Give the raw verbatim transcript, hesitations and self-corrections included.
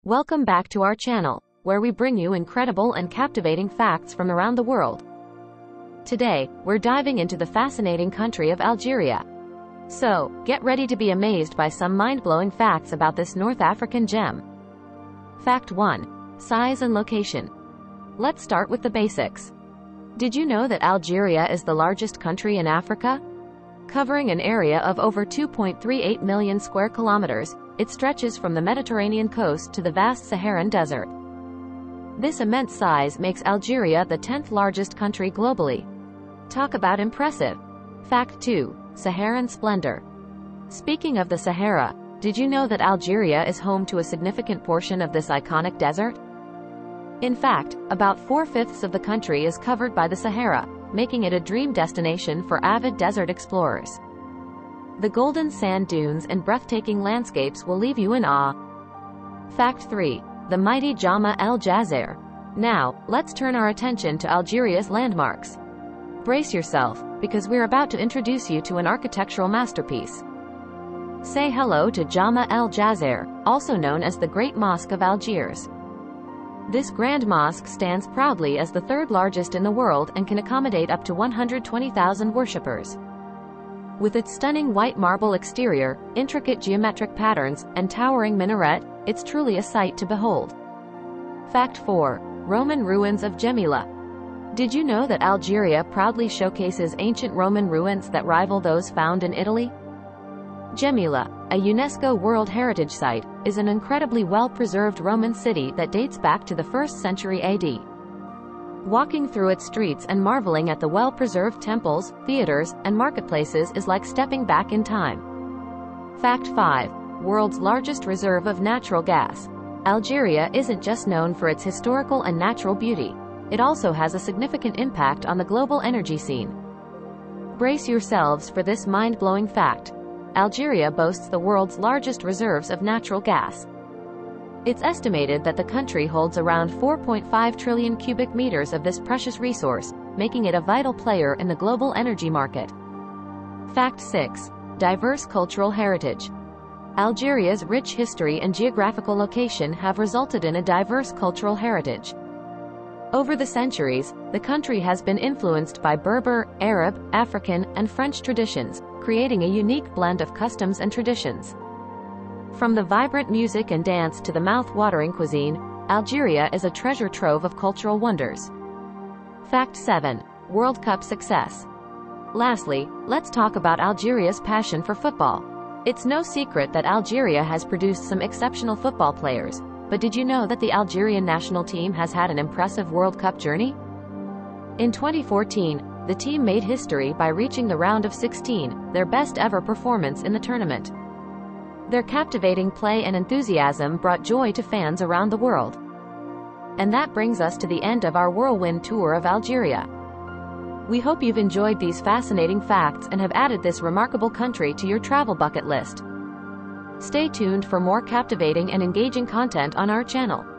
Welcome back to our channel, where we bring you incredible and captivating facts from around the world. Today, we're diving into the fascinating country of Algeria. So, get ready to be amazed by some mind-blowing facts about this North African gem. Fact one. Size and location. Let's start with the basics. Did you know that Algeria is the largest country in Africa? Covering an area of over two point three eight million square kilometers, it stretches from the Mediterranean coast to the vast Saharan desert. This immense size makes Algeria the tenth largest country globally. Talk about impressive. Fact two. Saharan splendor. Speaking of the Sahara, did you know that Algeria is home to a significant portion of this iconic desert? In fact, about four-fifths of the country is covered by the Sahara, making it a dream destination for avid desert explorers. The golden sand dunes and breathtaking landscapes will leave you in awe. Fact three. The mighty Jama El Jazer. Now, let's turn our attention to Algeria's landmarks. Brace yourself, because we're about to introduce you to an architectural masterpiece. Say hello to Jama El Jazer, also known as the Great Mosque of Algiers. This grand mosque stands proudly as the third largest in the world and can accommodate up to one hundred twenty thousand worshippers. With its stunning white marble exterior, intricate geometric patterns, and towering minaret, it's truly a sight to behold. Fact four. Roman ruins of Gemila. Did you know that Algeria proudly showcases ancient Roman ruins that rival those found in Italy? Gemila, a UNESCO World Heritage Site, is an incredibly well-preserved Roman city that dates back to the first century A D. Walking through its streets and marveling at the well-preserved temples, theaters, and marketplaces is like stepping back in time. Fact five. World's largest reserve of natural gas. Algeria isn't just known for its historical and natural beauty. It also has a significant impact on the global energy scene. Brace yourselves for this mind-blowing fact. Algeria boasts the world's largest reserves of natural gas. It's estimated that the country holds around four point five trillion cubic meters of this precious resource, making it a vital player in the global energy market. Fact six. Diverse cultural heritage. Algeria's rich history and geographical location have resulted in a diverse cultural heritage. Over the centuries, the country has been influenced by Berber, Arab, African, and French traditions, creating a unique blend of customs and traditions. From the vibrant music and dance to the mouth-watering cuisine, Algeria is a treasure trove of cultural wonders. Fact seven. World Cup success. Lastly, let's talk about Algeria's passion for football. It's no secret that Algeria has produced some exceptional football players, but did you know that the Algerian national team has had an impressive World Cup journey? In twenty fourteen, the team made history by reaching the round of sixteen, their best ever performance in the tournament. Their captivating play and enthusiasm brought joy to fans around the world. And that brings us to the end of our whirlwind tour of Algeria. We hope you've enjoyed these fascinating facts and have added this remarkable country to your travel bucket list. Stay tuned for more captivating and engaging content on our channel.